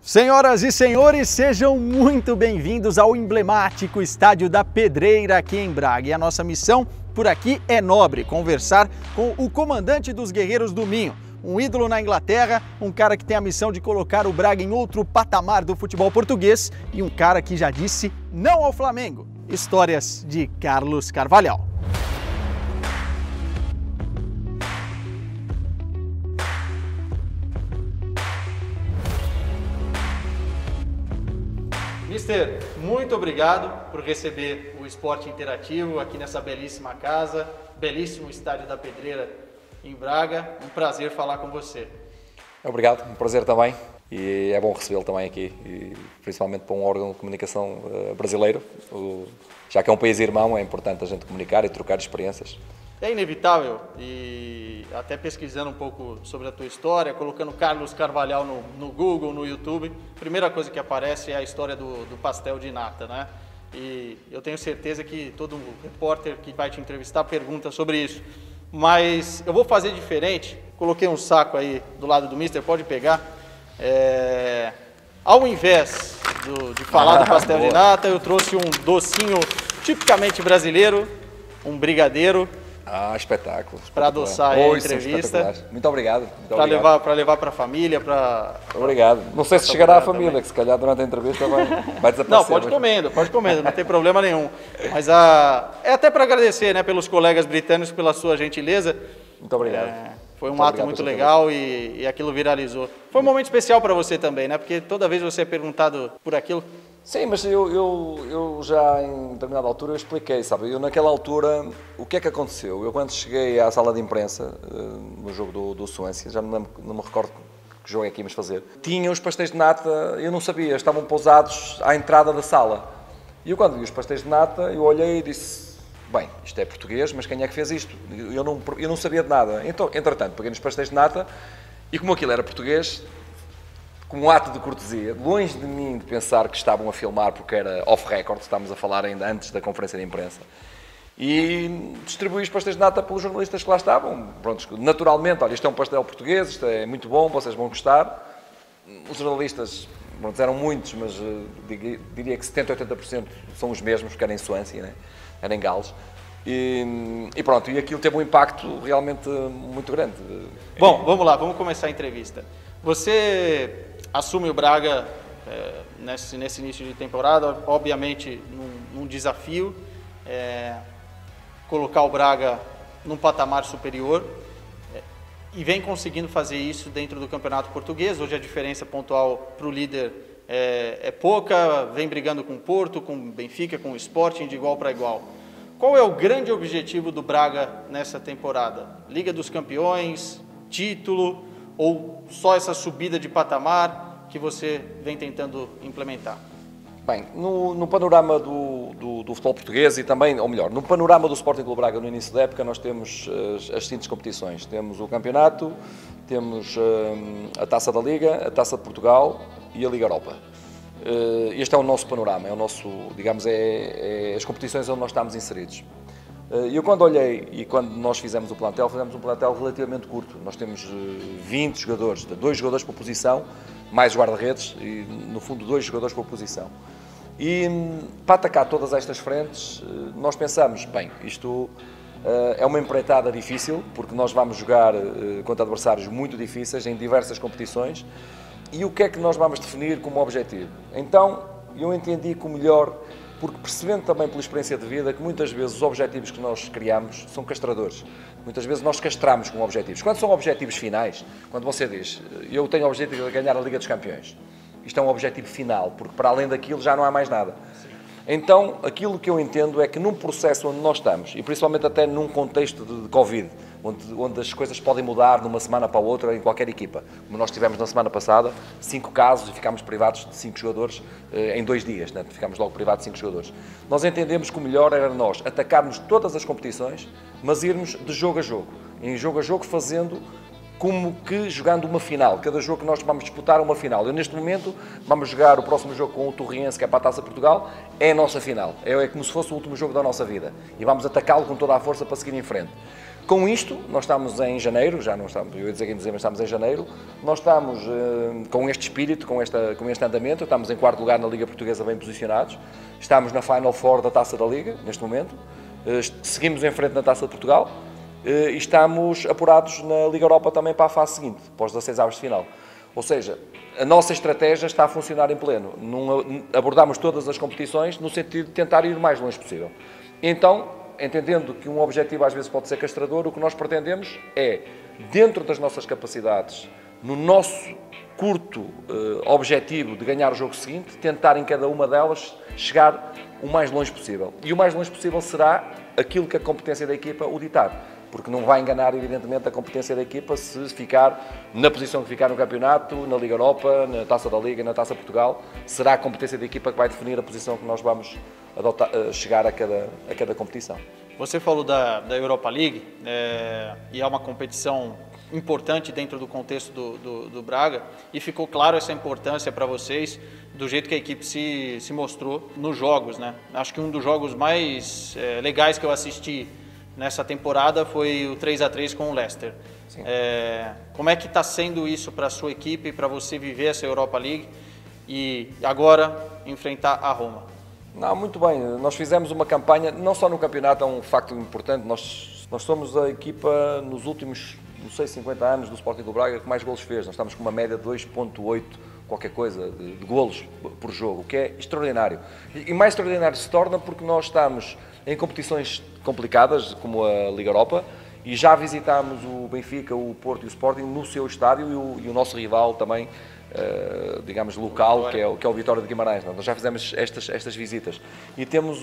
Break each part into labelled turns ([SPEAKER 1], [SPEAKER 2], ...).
[SPEAKER 1] Senhoras e senhores, sejam muito bem-vindos ao emblemático Estádio da Pedreira aqui em Braga. E a nossa missão por aqui é nobre, conversar com o comandante dos Guerreiros do Minho, um ídolo na Inglaterra, um cara que tem a missão de colocar o Braga em outro patamar do futebol português e um cara que já disse não ao Flamengo. Histórias de Carlos Carvalhal. Mister, muito obrigado por receber o Esporte Interativo aqui nessa belíssima casa, belíssimo Estádio da Pedreira em Braga. Um prazer falar com você.
[SPEAKER 2] Obrigado, um prazer também. E é bom recebê-lo também aqui, e principalmente para um órgão de comunicação brasileiro. Já que é um país irmão, é importante a gente comunicar e trocar experiências.
[SPEAKER 1] É inevitável, e até pesquisando um pouco sobre a tua história, colocando Carlos Carvalhal no Google, no YouTube, a primeira coisa que aparece é a história do pastel de nata, né? E eu tenho certeza que todo repórter que vai te entrevistar pergunta sobre isso. Mas eu vou fazer diferente, coloquei um saco aí do lado do Mister, pode pegar. Ao invés de falar do pastel de nata, eu trouxe um docinho tipicamente brasileiro, um brigadeiro.
[SPEAKER 2] Ah, espetáculo.
[SPEAKER 1] Para adoçar a entrevista.
[SPEAKER 2] Muito obrigado.
[SPEAKER 1] Para levar para a família, para...
[SPEAKER 2] Obrigado. Não sei se chegará à família, também. Que se calhar durante a entrevista vai desaparecer.
[SPEAKER 1] Não, pode comendo, não tem problema nenhum. Mas é até para agradecer, né, pelos colegas britânicos, pela sua gentileza.
[SPEAKER 2] Muito obrigado.
[SPEAKER 1] Foi um ato muito legal e aquilo viralizou. Foi um momento especial para você também, né? Porque toda vez você é perguntado por aquilo.
[SPEAKER 2] Sim, mas eu já em determinada altura eu expliquei, sabe? Eu naquela altura, o que é que aconteceu? Eu quando cheguei à sala de imprensa, no jogo do Swansea, já não me recordo que jogo é que íamos fazer, tinha os pastéis de nata, eu não sabia, estavam pousados à entrada da sala. E eu quando vi os pastéis de nata, eu olhei e disse, bem, isto é português, mas quem é que fez isto? Eu não sabia de nada. Então, entretanto, peguei nos pastéis de nata e como aquilo era português, como um ato de cortesia, longe de mim de pensar que estavam a filmar porque era off-record, estávamos a falar ainda antes da conferência de imprensa, e distribuí os pastéis de nata pelos jornalistas que lá estavam. Prontos, naturalmente, olha, isto é um pastel português, isto é muito bom, vocês vão gostar. Os jornalistas, pronto, eram muitos, mas diria que 70% a 80% são os mesmos, porque era em Swansea, né? Era em Gales. E pronto, e aquilo teve um impacto realmente muito grande.
[SPEAKER 1] Bom, vamos lá, vamos começar a entrevista. Você assume o Braga nesse início de temporada, obviamente num desafio, colocar o Braga num patamar superior, e vem conseguindo fazer isso dentro do Campeonato Português. Hoje a diferença pontual para o líder é pouca, vem brigando com o Porto, com o Benfica, com o Sporting de igual para igual. Qual é o grande objetivo do Braga nessa temporada? Liga dos Campeões, título, ou só essa subida de patamar que você vem tentando implementar?
[SPEAKER 2] Bem, no panorama do futebol português e também, ou melhor, no panorama do Sporting Clube Braga no início da época, nós temos as seguintes competições. Temos o Campeonato, temos a Taça da Liga, a Taça de Portugal e a Liga Europa. Este é o nosso panorama, é o nosso, digamos, as competições onde nós estamos inseridos. Eu quando olhei e quando nós fizemos um plantel relativamente curto. Nós temos 20 jogadores, 2 jogadores por posição, mais guarda-redes e no fundo 2 jogadores por posição. E para atacar todas estas frentes, nós pensamos, bem, isto é uma empreitada difícil, porque nós vamos jogar contra adversários muito difíceis em diversas competições. E o que é que nós vamos definir como objetivo? Então, eu entendi que o melhor, porque percebendo também pela experiência de vida que muitas vezes os objetivos que nós criamos são castradores. Muitas vezes nós castramos com objetivos. Quando são objetivos finais, quando você diz, eu tenho o objetivo de ganhar a Liga dos Campeões, isto é um objetivo final, porque para além daquilo já não há mais nada. Então, aquilo que eu entendo é que num processo onde nós estamos, e principalmente até num contexto de Covid, onde as coisas podem mudar de uma semana para a outra em qualquer equipa, como nós tivemos na semana passada, 5 casos e ficámos privados de 5 jogadores em 2 dias, né? Ficámos logo privados de 5 jogadores. Nós entendemos que o melhor era nós atacarmos todas as competições, mas irmos de jogo a jogo, em jogo a jogo fazendo como que jogando uma final. Cada jogo que nós vamos disputar é uma final. Eu, neste momento, vamos jogar o próximo jogo com o Torriense, que é para a Taça de Portugal, é a nossa final. É como se fosse o último jogo da nossa vida. E vamos atacá-lo com toda a força para seguir em frente. Com isto, nós estamos em janeiro, já não estamos, eu ia dizer que em dezembro, estamos em janeiro, nós estamos com este espírito, com este andamento, estamos em quarto lugar na Liga Portuguesa bem posicionados, estamos na Final Four da Taça da Liga, neste momento, seguimos em frente na Taça de Portugal e estamos apurados na Liga Europa também para a fase seguinte, para os 16 avos de final. Ou seja, a nossa estratégia está a funcionar em pleno, abordamos todas as competições no sentido de tentar ir o mais longe possível. Então, entendendo que um objetivo às vezes pode ser castrador, o que nós pretendemos é, dentro das nossas capacidades, no nosso curto objetivo de ganhar o jogo seguinte, tentar em cada uma delas chegar o mais longe possível. E o mais longe possível será aquilo que a competência da equipa o ditar, porque não vai enganar, evidentemente, a competência da equipa se ficar na posição que ficar no campeonato, na Liga Europa, na Taça da Liga, na Taça de Portugal. Será a competência da equipa que vai definir a posição que nós vamos chegar a cada competição.
[SPEAKER 1] Você falou da Europa League, e é uma competição importante dentro do contexto do Braga, e ficou claro essa importância para vocês, do jeito que a equipe se mostrou nos jogos, né? Acho que um dos jogos mais legais que eu assisti nessa temporada foi o 3-3 com o Leicester. Como é que está sendo isso para a sua equipe, para você viver essa Europa League e agora enfrentar a Roma?
[SPEAKER 2] Não, muito bem, nós fizemos uma campanha, não só no campeonato, é um facto importante, nós somos a equipa nos últimos, não sei, 50 anos do Sporting Clube Braga que mais golos fez, nós estamos com uma média de 2,8 qualquer coisa de golos por jogo, o que é extraordinário. E mais extraordinário se torna porque nós estamos em competições complicadas, como a Liga Europa, e já visitámos o Benfica, o Porto e o Sporting no seu estádio e o nosso rival também, digamos, local, que é o Vitória de Guimarães. Nós já fizemos estas visitas e temos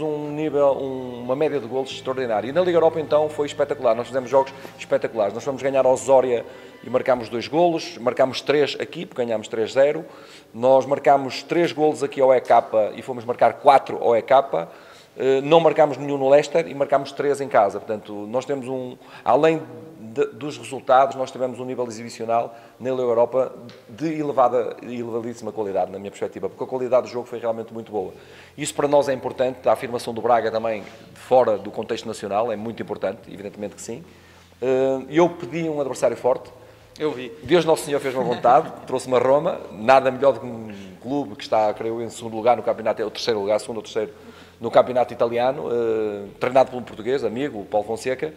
[SPEAKER 2] uma média de golos extraordinária. E na Liga Europa, então, foi espetacular. Nós fizemos jogos espetaculares. Nós fomos ganhar ao Zória e marcámos 2 golos, marcámos 3 aqui, porque ganhámos 3-0. Nós marcámos 3 golos aqui ao EK e fomos marcar 4 ao EK. Não marcámos nenhum no Leicester e marcámos 3 em casa. Portanto, nós temos além dos resultados, nós tivemos um nível exibicional na Europa de elevadíssima qualidade, na minha perspectiva, porque a qualidade do jogo foi realmente muito boa. Isso para nós é importante, a afirmação do Braga também fora do contexto nacional é muito importante, evidentemente que sim. Eu pedi um adversário forte.
[SPEAKER 1] Eu vi.
[SPEAKER 2] Deus Nosso Senhor fez-me vontade, trouxe-me a Roma, nada melhor do que um clube que está, creio, em segundo lugar no campeonato, é o terceiro lugar, segundo ou terceiro, no campeonato italiano, treinado por um português, amigo, o Paulo Fonseca,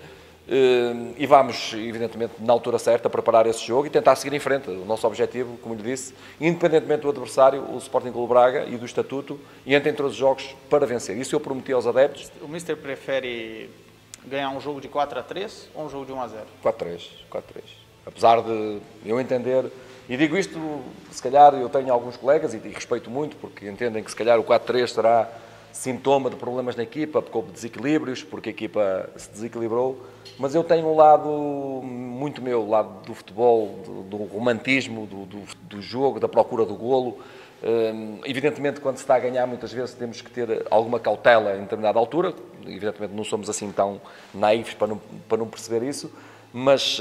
[SPEAKER 2] e vamos, evidentemente, na altura certa, preparar esse jogo e tentar seguir em frente. O nosso objetivo, como lhe disse, independentemente do adversário, o Sporting Clube Braga e do estatuto, e entra em todos os jogos para vencer. Isso eu prometi aos adeptos.
[SPEAKER 1] O Mister prefere ganhar um jogo de 4-3 ou um jogo de 1-0?
[SPEAKER 2] 4-3. Apesar de eu entender, e digo isto, se calhar eu tenho alguns colegas, e respeito muito, porque entendem que se calhar o 4-3 será sintoma de problemas na equipa, porque houve desequilíbrios, porque a equipa se desequilibrou, mas eu tenho um lado muito meu, o lado do futebol, do romantismo, do jogo, da procura do golo. Evidentemente, quando se está a ganhar, muitas vezes temos que ter alguma cautela em determinada altura, evidentemente não somos assim tão naivos para não perceber isso, mas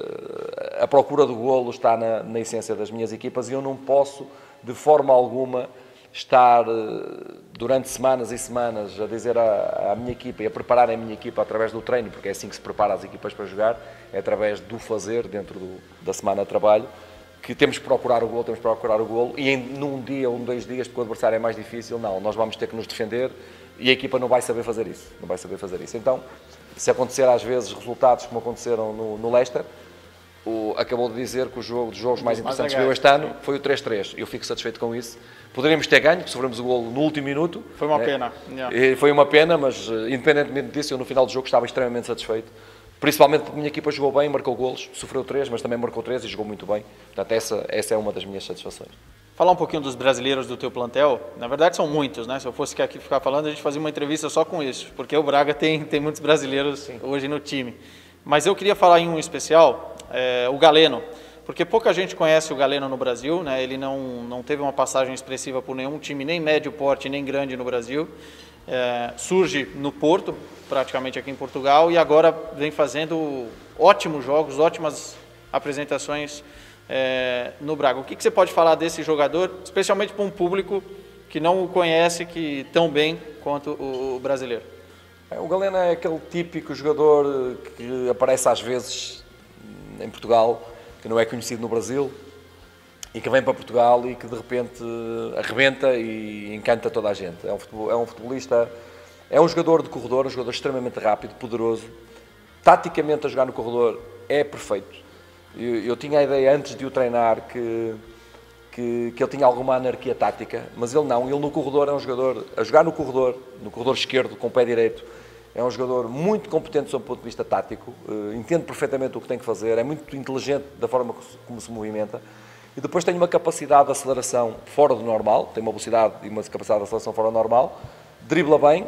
[SPEAKER 2] a procura do golo está na essência das minhas equipas e eu não posso, de forma alguma, estar durante semanas e semanas a dizer à minha equipa e a preparar a minha equipa através do treino, porque é assim que se prepara as equipas para jogar, é através do fazer dentro da semana de trabalho, que temos que procurar o golo, e num dia ou 2 dias, porque o adversário é mais difícil, não, nós vamos ter que nos defender e a equipa não vai saber fazer isso, Então, se acontecer às vezes resultados como aconteceram no Leicester, acabou de dizer que o jogo dos jogos mais interessantes que viu este ano foi o 3-3. Eu fico satisfeito com isso. Poderíamos ter ganho, porque sofremos o golo no último minuto.
[SPEAKER 1] Foi uma pena.
[SPEAKER 2] Yeah. Foi uma pena, mas independentemente disso, eu no final do jogo estava extremamente satisfeito. Principalmente porque a minha equipa jogou bem, marcou golos, sofreu 3, mas também marcou 3 e jogou muito bem. Portanto, essa é uma das minhas satisfações.
[SPEAKER 1] Falar um pouquinho dos brasileiros do teu plantel, na verdade são muitos, né? Se eu fosse aqui ficar falando, a gente fazia uma entrevista só com isso, porque o Braga tem muitos brasileiros Sim. hoje no time. Mas eu queria falar em um especial, o Galeno, porque pouca gente conhece o Galeno no Brasil, né? Ele não teve uma passagem expressiva por nenhum time, nem médio porte, nem grande no Brasil. Surge no Porto, praticamente aqui em Portugal, e agora vem fazendo ótimos jogos, ótimas apresentações no Braga. O que você pode falar desse jogador, especialmente para um público que não o conhece tão bem quanto o brasileiro?
[SPEAKER 2] O Galeno é aquele típico jogador que aparece às vezes em Portugal, que não é conhecido no Brasil, e que vem para Portugal e que de repente arrebenta e encanta toda a gente. É um futebolista, é um jogador de corredor, um jogador extremamente rápido, poderoso. Taticamente a jogar no corredor é perfeito. Eu tinha a ideia antes de o treinar que ele tinha alguma anarquia tática, mas ele não. Ele no corredor é um jogador, a jogar no corredor esquerdo, com o pé direito, é um jogador muito competente sob o ponto de vista tático, entende perfeitamente o que tem que fazer, é muito inteligente da forma como se movimenta, e depois tem uma capacidade de aceleração fora do normal, tem uma velocidade e uma capacidade de aceleração fora do normal, dribla bem,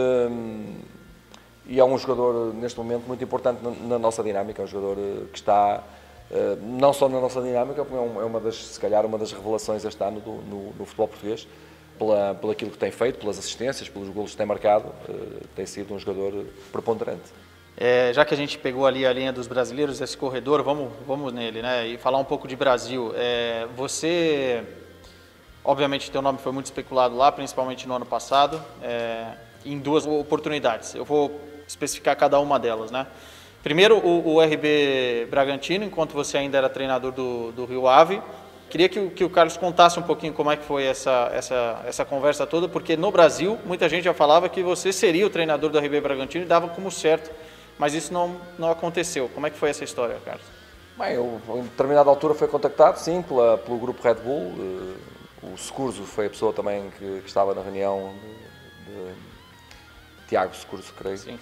[SPEAKER 2] e é um jogador, neste momento, muito importante na nossa dinâmica, é um jogador que está, não só na nossa dinâmica, como é uma das, se calhar, uma das revelações este ano no futebol português, pelo aquilo que tem feito, pelas assistências, pelos golos que tem marcado, tem sido um jogador preponderante.
[SPEAKER 1] Já que a gente pegou ali a linha dos brasileiros, esse corredor, vamos nele, né? E falar um pouco de Brasil. Você, obviamente, teu nome foi muito especulado lá, principalmente no ano passado, em duas oportunidades. Eu vou especificar cada uma delas, né? Primeiro, o RB Bragantino, enquanto você ainda era treinador do Rio Ave. Queria que o Carlos contasse um pouquinho como é que foi essa conversa toda, porque no Brasil muita gente já falava que você seria o treinador do RB Bragantino e dava como certo, mas isso não aconteceu. Como é que foi essa história, Carlos?
[SPEAKER 2] Bem, eu, em determinada altura foi contactado, sim, pelo grupo Red Bull. O Securso foi a pessoa também que estava na reunião, de Tiago Securso, creio. Sim.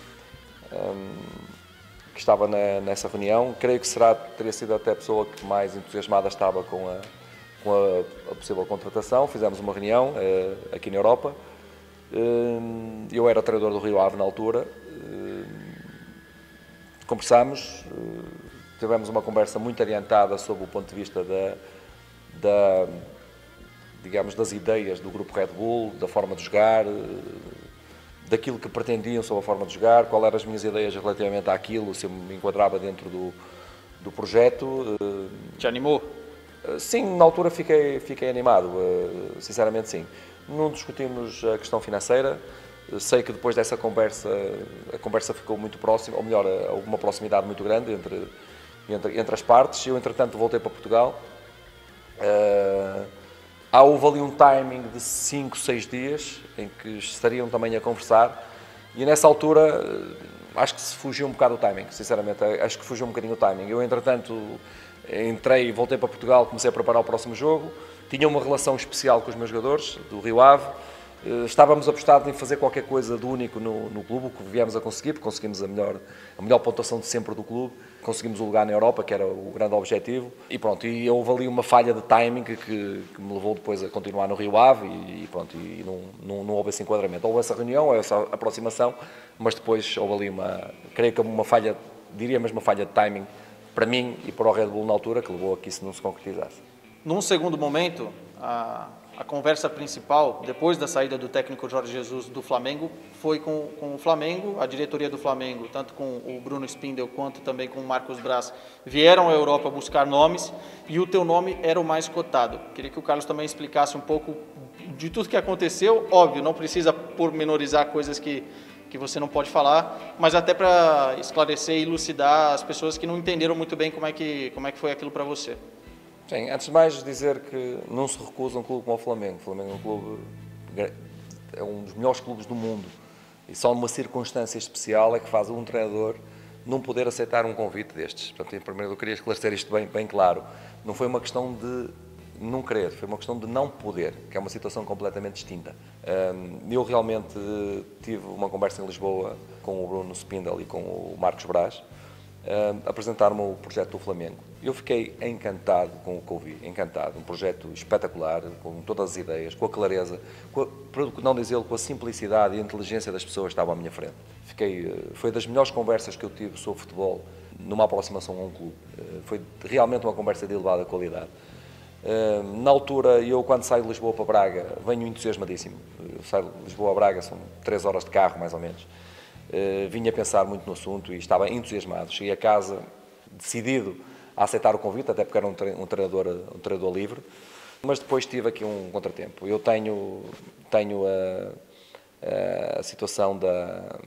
[SPEAKER 2] Que estava nessa reunião. Creio que teria sido até a pessoa que mais entusiasmada estava com a possível contratação. Fizemos uma reunião aqui na Europa. Eu era treinador do Rio Ave na altura. Conversámos, tivemos uma conversa muito adiantada sob o ponto de vista digamos, das ideias do grupo Red Bull, da forma de jogar, daquilo que pretendiam sobre a forma de jogar, quais eram as minhas ideias relativamente àquilo, se eu me enquadrava dentro do projeto.
[SPEAKER 1] Te animou?
[SPEAKER 2] Sim, na altura fiquei animado, sinceramente sim. Não discutimos a questão financeira, sei que depois dessa conversa, a conversa ficou muito próxima, ou melhor, houve uma proximidade muito grande entre as partes. Eu, entretanto, voltei para Portugal. Houve ali um timing de 5, 6 dias em que estariam também a conversar e nessa altura acho que se fugiu um bocado o timing, sinceramente, acho que fugiu um bocadinho o timing. Eu, entretanto, entrei, voltei para Portugal, comecei a preparar o próximo jogo, tinha uma relação especial com os meus jogadores do Rio Ave, estávamos apostados em fazer qualquer coisa de único no clube, o que viemos a conseguir, porque conseguimos a melhor pontuação de sempre do clube, conseguimos o lugar na Europa, que era o grande objetivo, e pronto, e houve ali uma falha de timing que me levou depois a continuar no Rio Ave e pronto, e não houve esse enquadramento. Houve essa reunião, essa aproximação, mas depois houve ali creio que uma falha, diria mesmo uma falha de timing, para mim e para o Red Bull na altura, que levou a que isso não se concretizasse.
[SPEAKER 1] Num segundo momento, a conversa principal, depois da saída do técnico Jorge Jesus do Flamengo, foi com o Flamengo, a diretoria do Flamengo, tanto com o Bruno Spindel quanto também com o Marcos Braz, vieram à Europa buscar nomes e o teu nome era o mais cotado. Queria que o Carlos também explicasse um pouco de tudo que aconteceu. Óbvio, não precisa pormenorizar coisas que você não pode falar, mas até para esclarecer e elucidar as pessoas que não entenderam muito bem como é que foi aquilo para você.
[SPEAKER 2] Sim, antes de mais dizer que não se recusa um clube como o Flamengo. O Flamengo é um clube, é um dos melhores clubes do mundo e só numa circunstância especial é que faz um treinador não poder aceitar um convite destes. Portanto, primeiro eu queria esclarecer isto bem claro. Não foi uma questão de não querer, foi uma questão de não poder, que é uma situação completamente distinta. Eu realmente tive uma conversa em Lisboa com o Bruno Spindel e com o Marcos Braz, apresentaram-me o projeto do Flamengo. Eu fiquei encantado com o que ouvi, encantado, um projeto espetacular, com todas as ideias, com a clareza, por não dizê-lo, com a simplicidade e a inteligência das pessoas que estavam à minha frente. Foi das melhores conversas que eu tive sobre futebol numa aproximação a um clube. Foi realmente uma conversa de elevada qualidade. Na altura, eu quando saio de Lisboa para Braga, venho entusiasmadíssimo. Eu saio de Lisboa a Braga, são 3 horas de carro, mais ou menos. Vinha a pensar muito no assunto e estava entusiasmado. Cheguei a casa decidido a aceitar o convite, até porque era um treinador livre, mas depois tive aqui um contratempo. Eu tenho a situação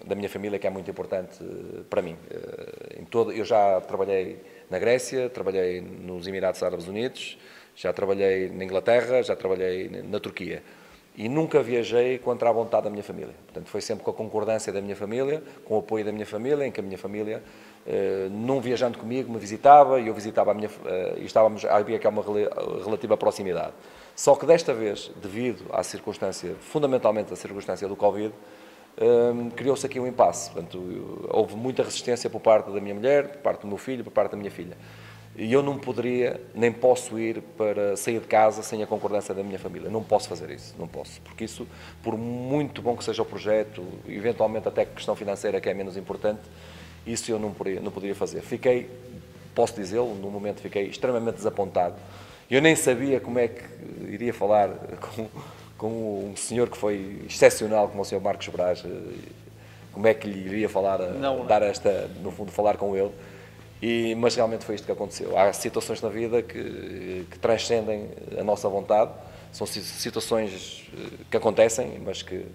[SPEAKER 2] da minha família que é muito importante para mim. Eu já trabalhei na Grécia, trabalhei nos Emirados Árabes Unidos, já trabalhei na Inglaterra, já trabalhei na Turquia. E nunca viajei contra a vontade da minha família. Portanto, foi sempre com a concordância da minha família, com o apoio da minha família, em que a minha família, não viajando comigo, me visitava e eu visitava a minha... e havia aqui uma relativa proximidade. Só que desta vez, devido à circunstância, fundamentalmente a circunstância do Covid, criou-se aqui um impasse. Portanto, houve muita resistência por parte da minha mulher, por parte do meu filho, por parte da minha filha. E eu não poderia, nem posso ir para sair de casa sem a concordância da minha família. Não posso fazer isso, não posso. Porque isso, por muito bom que seja o projeto, eventualmente até a questão financeira, que é menos importante, isso eu não poderia fazer. Fiquei, posso dizê-lo, no momento fiquei extremamente desapontado. Eu nem sabia como é que iria falar com um senhor que foi excepcional, como o senhor Marcos Braz, como é que lhe iria falar, no fundo, falar com ele. Mas realmente foi isto que aconteceu. Há situações na vida que transcendem a nossa vontade, são situações que acontecem, mas que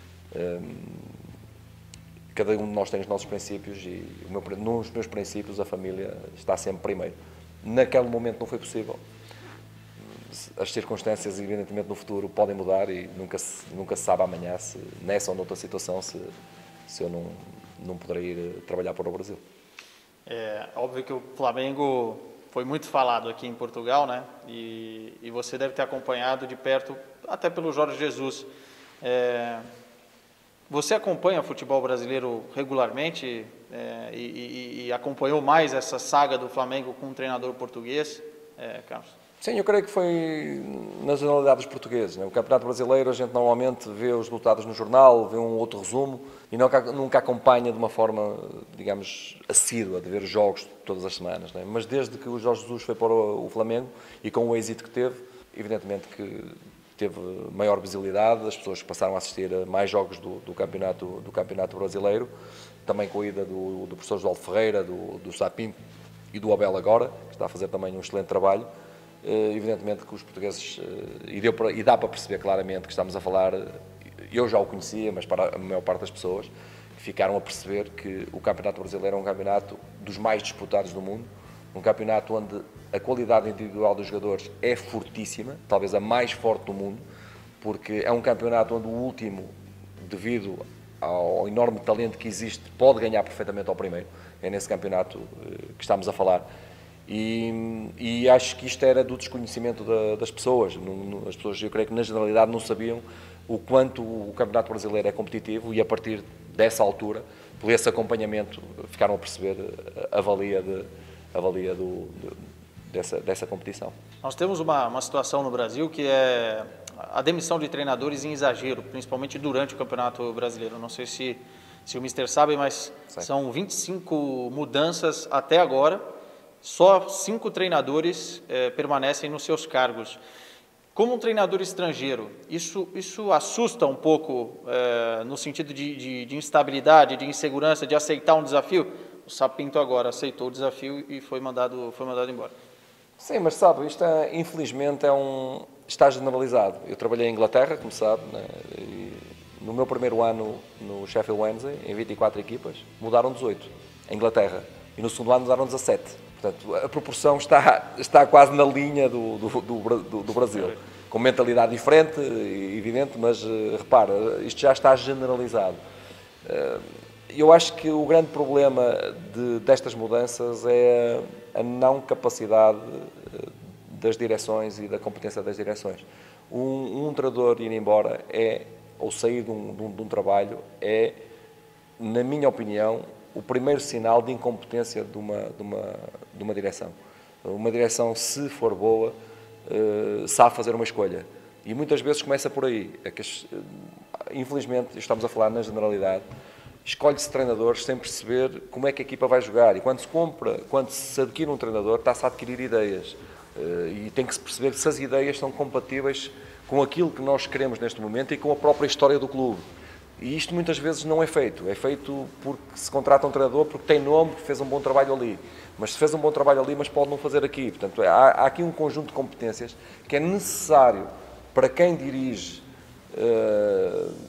[SPEAKER 2] cada um de nós tem os nossos princípios e nos meus princípios a família está sempre primeiro. Naquele momento não foi possível. As circunstâncias, evidentemente, no futuro podem mudar e nunca se sabe amanhã, se nessa ou noutra situação, se eu não poderei ir trabalhar para o Brasil.
[SPEAKER 1] É óbvio que o Flamengo foi muito falado aqui em Portugal, né? E você deve ter acompanhado de perto, até pelo Jorge Jesus. Você acompanha o futebol brasileiro regularmente e acompanhou mais essa saga do Flamengo com um treinador português, Carlos?
[SPEAKER 2] Sim, eu creio que foi na generalidade dos portugueses, né? O Campeonato Brasileiro a gente normalmente vê os resultados no jornal, vê um outro resumo e nunca acompanha de uma forma, digamos, assídua, de ver os jogos todas as semanas, né? Mas desde que o Jorge Jesus foi para o Flamengo e com o êxito que teve, evidentemente que teve maior visibilidade, as pessoas passaram a assistir a mais jogos do campeonato Brasileiro, também com a ida do professor João Ferreira, do Sapinto e do Abel agora, que está a fazer também um excelente trabalho. Evidentemente que os portugueses, e dá para perceber claramente que estamos a falar, eu já o conhecia, mas para a maior parte das pessoas, ficaram a perceber que o Campeonato Brasileiro é um campeonato dos mais disputados do mundo, um campeonato onde a qualidade individual dos jogadores é fortíssima, talvez a mais forte do mundo, porque é um campeonato onde o último, devido ao enorme talento que existe, pode ganhar perfeitamente ao primeiro. É nesse campeonato que estamos a falar. E acho que isto era do desconhecimento das pessoas. As pessoas, eu creio que na generalidade não sabiam o quanto o Campeonato Brasileiro é competitivo e a partir dessa altura, por esse acompanhamento, ficaram a perceber a valia dessa competição.
[SPEAKER 1] Nós temos uma situação no Brasil que é a demissão de treinadores em exagero, principalmente durante o Campeonato Brasileiro. Não sei se o Mister sabe, mas são 25 mudanças até agora. Só 5 treinadores permanecem nos seus cargos. Como um treinador estrangeiro, isso assusta um pouco no sentido de instabilidade, de insegurança, de aceitar um desafio? O Sapinto agora aceitou o desafio e foi mandado embora.
[SPEAKER 2] Sim, mas sabe, isto infelizmente está generalizado. Eu trabalhei em Inglaterra, como sabe, né? E no meu primeiro ano no Sheffield Wednesday, em 24 equipas, mudaram 18 em Inglaterra. E no segundo ano mudaram 17. Portanto, a proporção está quase na linha do Brasil. Com mentalidade diferente, evidente, mas repara, isto já está generalizado. Eu acho que o grande problema destas mudanças é a não capacidade das direções e da competência das direções. Um treinador ir embora ou sair de um trabalho é, na minha opinião, o primeiro sinal de incompetência de uma direção. Uma direção, se for boa, sabe fazer uma escolha. E muitas vezes começa por aí. Infelizmente, estamos a falar na generalidade, escolhe-se treinadores sem perceber como é que a equipa vai jogar. E quando se adquire um treinador, está-se a adquirir ideias. E tem que se perceber se as ideias são compatíveis com aquilo que nós queremos neste momento e com a própria história do clube. E isto muitas vezes não é feito. É feito porque se contrata um treinador, porque tem nome, porque fez um bom trabalho ali. Mas se fez um bom trabalho ali, mas pode não fazer aqui. Portanto, há aqui um conjunto de competências que é necessário para quem dirige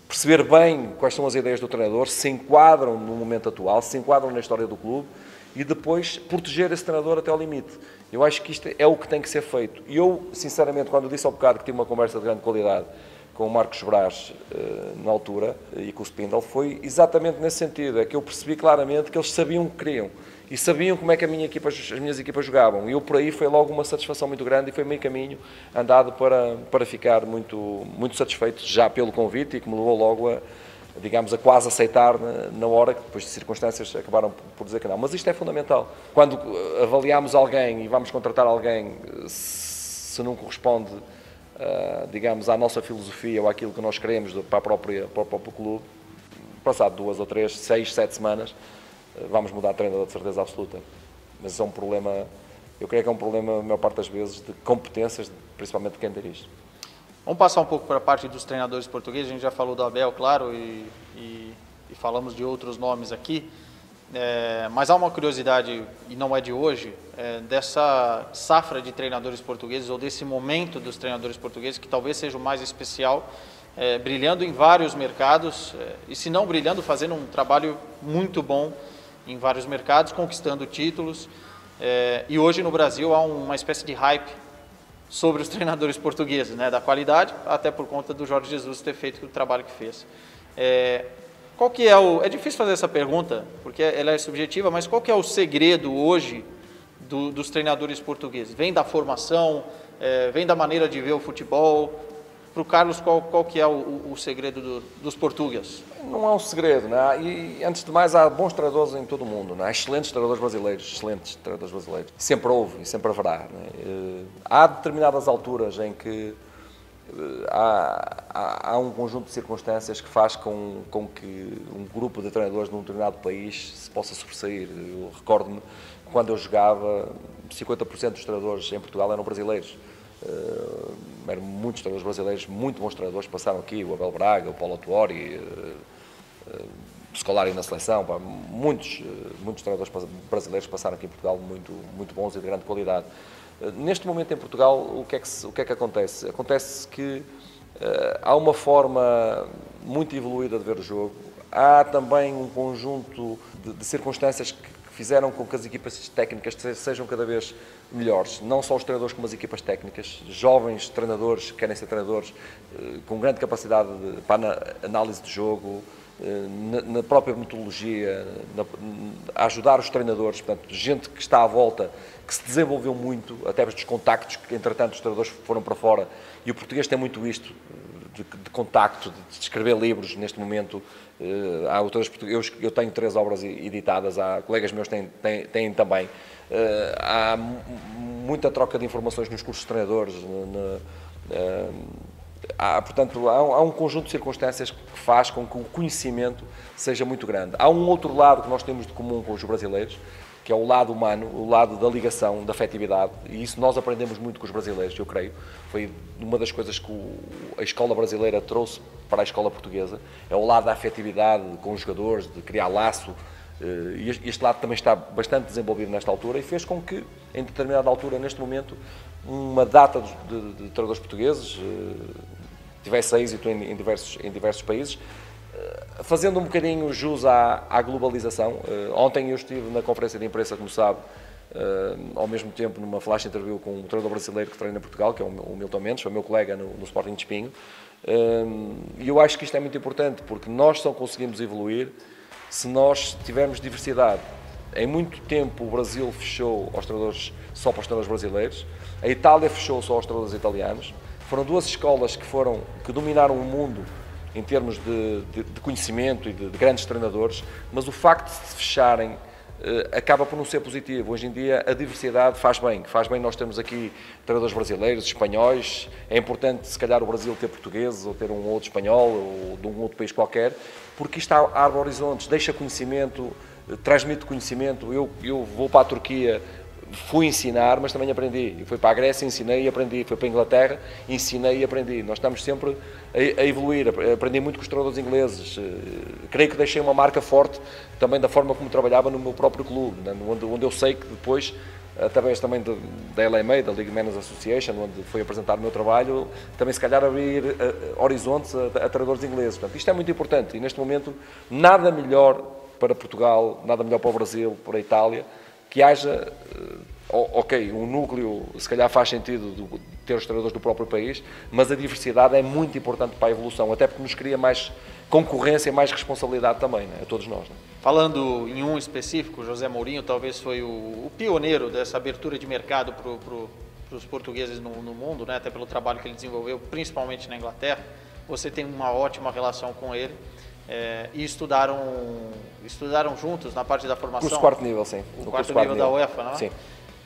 [SPEAKER 2] perceber bem quais são as ideias do treinador, se enquadram no momento atual, se enquadram na história do clube e depois proteger esse treinador até ao limite. Eu acho que isto é o que tem que ser feito. E eu, sinceramente, quando eu disse ao bocado que tive uma conversa de grande qualidade com o Marcos Braz na altura e com o Spindle, foi exatamente nesse sentido, é que eu percebi claramente que eles sabiam o que queriam e sabiam como é que as minhas equipas jogavam, e eu por aí foi logo uma satisfação muito grande e foi meio caminho andado para ficar muito satisfeito já pelo convite, e que me levou logo a quase aceitar na hora, que depois de circunstâncias acabaram por dizer que não. Mas isto é fundamental. Quando avaliamos alguém e vamos contratar alguém, se não corresponde digamos, à nossa filosofia ou àquilo que nós queremos para o próprio clube, passado 2 ou 3, 6, 7 semanas, vamos mudar de treinador de certeza absoluta. Mas isso é um problema, eu creio que é um problema, a maior parte das vezes, de competências, principalmente de quem dirige.
[SPEAKER 1] Vamos passar um pouco para a parte dos treinadores portugueses. A gente já falou do Abel, claro, e falamos de outros nomes aqui. Mas há uma curiosidade, e não é de hoje, dessa safra de treinadores portugueses, ou desse momento dos treinadores portugueses, que talvez seja o mais especial, brilhando em vários mercados, e se não brilhando, fazendo um trabalho muito bom em vários mercados, conquistando títulos. E hoje no Brasil há uma espécie de hype sobre os treinadores portugueses, né, da qualidade, até por conta do Jorge Jesus ter feito o trabalho que fez. Qual que é difícil fazer essa pergunta, porque ela é subjetiva, mas qual que é o segredo hoje dos treinadores portugueses? Vem da formação, vem da maneira de ver o futebol? Para o Carlos, qual que é o segredo dos portugueses?
[SPEAKER 2] Não é um segredo, não é? E antes de mais há bons treinadores em todo o mundo, não é? Excelentes treinadores brasileiros, sempre houve e sempre haverá, não é? Há determinadas alturas em que há um conjunto de circunstâncias que faz com que um grupo de treinadores num determinado país se possa sobressair. Eu recordo-me que quando eu jogava, 50% dos treinadores em Portugal eram brasileiros. Eram muitos treinadores brasileiros, muito bons treinadores que passaram aqui, o Abel Braga, o Paulo Autuori, o Scolari na seleção, muitos treinadores brasileiros que passaram aqui em Portugal, muito bons e de grande qualidade. Neste momento em Portugal, o que é que acontece? Acontece que há uma forma muito evoluída de ver o jogo, há também um conjunto de circunstâncias que fizeram com que as equipas técnicas sejam cada vez melhores, não só os treinadores como as equipas técnicas, jovens treinadores que querem ser treinadores com grande capacidade para a análise de jogo, na própria metodologia, a ajudar os treinadores, portanto, gente que está à volta, que se desenvolveu muito, até dos contactos que, entretanto, os treinadores foram para fora, e o português tem muito isto, de contacto, de escrever livros neste momento. Há autores portugueses, eu tenho 3 obras editadas, há colegas meus que têm também. Há muita troca de informações nos cursos de treinadores, portanto, há um conjunto de circunstâncias que faz com que o conhecimento seja muito grande. Há um outro lado que nós temos de comum com os brasileiros, que é o lado humano, o lado da ligação, da afetividade, e isso nós aprendemos muito com os brasileiros, eu creio. Foi uma das coisas que a escola brasileira trouxe para a escola portuguesa, é o lado da afetividade com os jogadores, de criar laço, e este lado também está bastante desenvolvido nesta altura e fez com que, em determinada altura, neste momento, uma data de treinadores portugueses tivesse êxito em diversos países, fazendo um bocadinho jus à globalização. Ontem eu estive na conferência de imprensa, como sabe, ao mesmo tempo numa flash interview com um treinador brasileiro que treina em Portugal, que é o Milton Mendes, foi meu colega no Sporting de Espinho, e eu acho que isto é muito importante, porque nós só conseguimos evoluir se nós tivermos diversidade. Em muito tempo o Brasil fechou só para os treinadores brasileiros, a Itália fechou só aos treinadores italianos. Foram 2 escolas que dominaram o mundo em termos de conhecimento e de grandes treinadores, mas o facto de se fecharem acaba por não ser positivo. Hoje em dia a diversidade faz bem nós termos aqui treinadores brasileiros, espanhóis. É importante se calhar o Brasil ter portugueses ou ter um outro espanhol ou de um outro país qualquer, porque isto abre horizontes, deixa conhecimento, transmite conhecimento. Eu vou para a Turquia, fui ensinar, mas também aprendi. Fui para a Grécia, ensinei e aprendi. Fui para a Inglaterra, ensinei e aprendi. Nós estamos sempre a evoluir. Aprendi muito com os treinadores ingleses. Creio que deixei uma marca forte também da forma como trabalhava no meu próprio clube, onde eu sei que depois através também da LMA, da League Managers Association, onde foi apresentado o meu trabalho, também se calhar abrir horizontes a treinadores ingleses. Portanto, isto é muito importante e neste momento nada melhor para Portugal, nada melhor para o Brasil, para a Itália, que haja, ok, um núcleo, se calhar faz sentido de ter os treinadores do próprio país, mas a diversidade é muito importante para a evolução, até porque nos cria mais concorrência, mais responsabilidade também, né, a todos nós. Né?
[SPEAKER 1] Falando em um específico, José Mourinho talvez foi o pioneiro dessa abertura de mercado para os portugueses no mundo, né? Até pelo trabalho que ele desenvolveu, principalmente na Inglaterra. Você tem uma ótima relação com ele e estudaram juntos na parte da formação.
[SPEAKER 2] Curso quarto nível, sim.
[SPEAKER 1] O quarto nível da UEFA, não é?
[SPEAKER 2] Sim.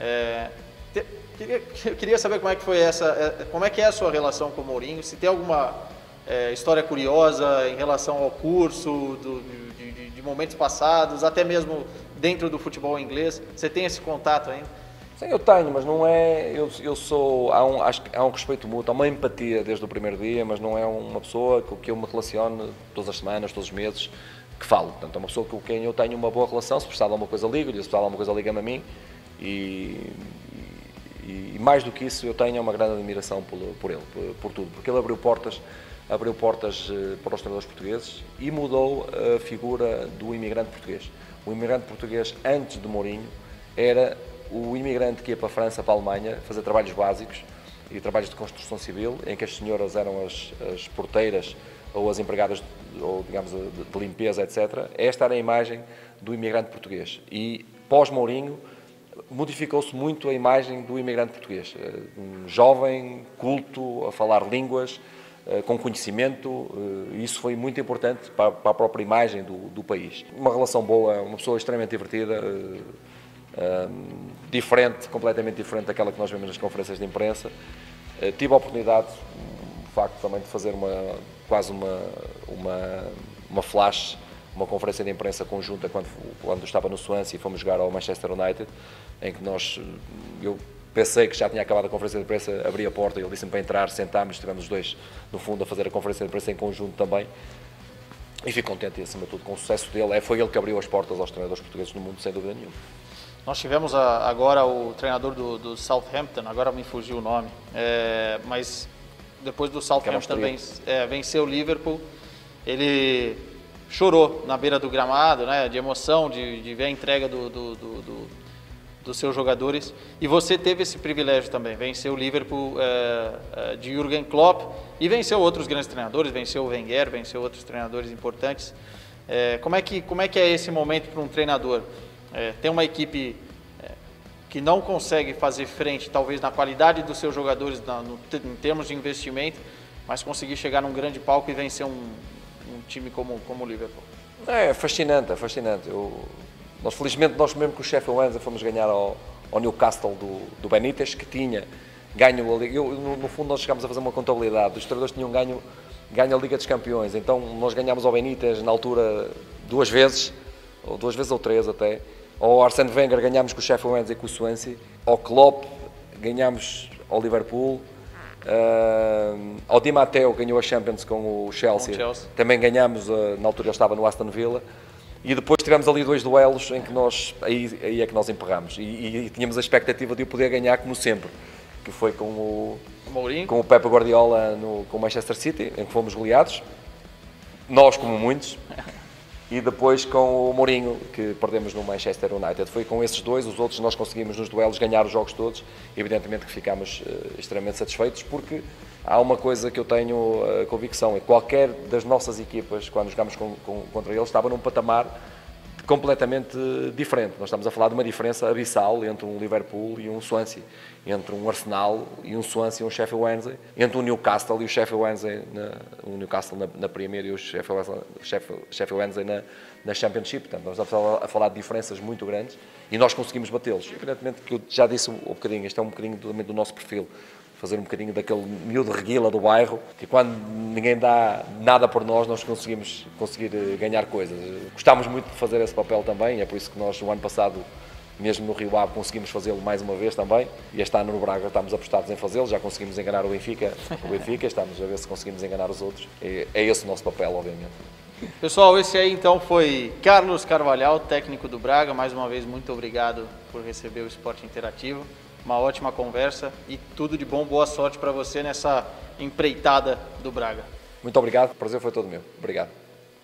[SPEAKER 1] Eu queria saber como é que foi como é que é a sua relação com o Mourinho, se tem alguma história curiosa em relação ao curso, de momentos passados, até mesmo dentro do futebol inglês. Você tem esse contato ainda?
[SPEAKER 2] Sim, eu tenho, mas não é. Acho que há um respeito mútuo, há uma empatia desde o primeiro dia, mas não é uma pessoa com que eu me relaciono todas as semanas, todos os meses, que falo. Portanto, é uma pessoa com quem eu tenho uma boa relação. Se precisar de alguma coisa, ligo-lhe, se precisar de alguma coisa, liga-me a mim. E mais do que isso, eu tenho uma grande admiração por ele, por tudo, porque ele abriu portas para os treinadores portugueses e mudou a figura do imigrante português. O imigrante português, antes de Mourinho, era o imigrante que ia para a França, para a Alemanha, fazer trabalhos básicos e trabalhos de construção civil, em que as senhoras eram as porteiras ou as empregadas, ou digamos, de limpeza, etc. Esta era a imagem do imigrante português. E pós-Mourinho, modificou-se muito a imagem do imigrante português. Um jovem, culto, a falar línguas, com conhecimento, isso foi muito importante para a própria imagem do país. Uma relação boa, uma pessoa extremamente divertida, diferente, completamente diferente daquela que nós vemos nas conferências de imprensa. Tive a oportunidade, de facto, também de fazer quase uma flash, uma conferência de imprensa conjunta quando estava no Swansea e fomos jogar ao Manchester United, em que eu pensei que já tinha acabado a conferência de imprensa, abri a porta e ele disse-me para entrar, sentámos, estivemos os dois, no fundo, a fazer a conferência de imprensa em conjunto também. E fico contente, e acima de tudo, com o sucesso dele. Foi ele que abriu as portas aos treinadores portugueses no mundo, sem dúvida nenhuma.
[SPEAKER 1] Nós tivemos agora o treinador do Southampton, agora me fugiu o nome, mas depois do Southampton venceu o Liverpool, ele chorou na beira do gramado, né, de emoção, de ver a entrega dos seus jogadores, e você teve esse privilégio também, venceu o Liverpool de Jürgen Klopp e venceu outros grandes treinadores, venceu o Wenger, venceu outros treinadores importantes. Como é que é esse momento para um treinador? Tem uma equipe que não consegue fazer frente, talvez na qualidade dos seus jogadores, em termos de investimento, mas conseguir chegar num grande palco e vencer um time como o Liverpool.
[SPEAKER 2] É fascinante, é fascinante. Nós, felizmente, mesmo com o Sheffield Wednesday fomos ganhar ao Newcastle do Benítez, que tinha ganho a Liga. No fundo, nós chegámos a fazer uma contabilidade. Os treinadores tinham ganho a Liga dos Campeões. Então, nós ganhámos ao Benítez, na altura, 2 vezes ou 3 até. Ao Arsene Wenger ganhámos com o Sheffield Wednesday e com o Swansea. Ao Klopp ganhámos ao Liverpool. Ao Di Matteo ganhou a Champions com o Chelsea. Também ganhámos, na altura ele estava no Aston Villa. E depois tivemos ali 2 duelos em que aí é que nós emperramos. E tínhamos a expectativa de o poder ganhar como sempre, que foi com o Pep Guardiola com o Manchester City, em que fomos goleados, nós como muitos, e depois com o Mourinho, que perdemos no Manchester United. Foi com esses 2, os outros nós conseguimos nos duelos ganhar os jogos todos, e evidentemente que ficámos extremamente satisfeitos, porque há uma coisa que eu tenho convicção, é que qualquer das nossas equipas, quando jogámos contra eles, estava num patamar completamente diferente. Nós estamos a falar de uma diferença abissal entre um Liverpool e um Swansea, entre um Arsenal e um Swansea e um Sheffield Wednesday, entre um Newcastle e o Sheffield Wednesday, o Newcastle na Premier e o Sheffield Wednesday na Championship. Portanto, nós estamos a falar de diferenças muito grandes e nós conseguimos batê-los. Evidentemente que eu já disse um bocadinho, este é um bocadinho também do nosso perfil, fazer um bocadinho daquele miúdo reguila do bairro, que quando ninguém dá nada por nós conseguir ganhar coisas. Gostámos muito de fazer esse papel também, é por isso que nós, o ano passado, mesmo no Rio Ave, conseguimos fazê-lo mais uma vez também, e este ano no Braga estamos apostados em fazê-lo, já conseguimos enganar o Benfica, estamos a ver se conseguimos enganar os outros. É esse o nosso papel, obviamente.
[SPEAKER 1] Pessoal, esse aí então foi Carlos Carvalhal, técnico do Braga. Mais uma vez, muito obrigado por receber o Esporte Interativo. Uma ótima conversa e tudo de bom, boa sorte para você nessa empreitada do Braga.
[SPEAKER 2] Muito obrigado, o prazer foi todo meu. Obrigado.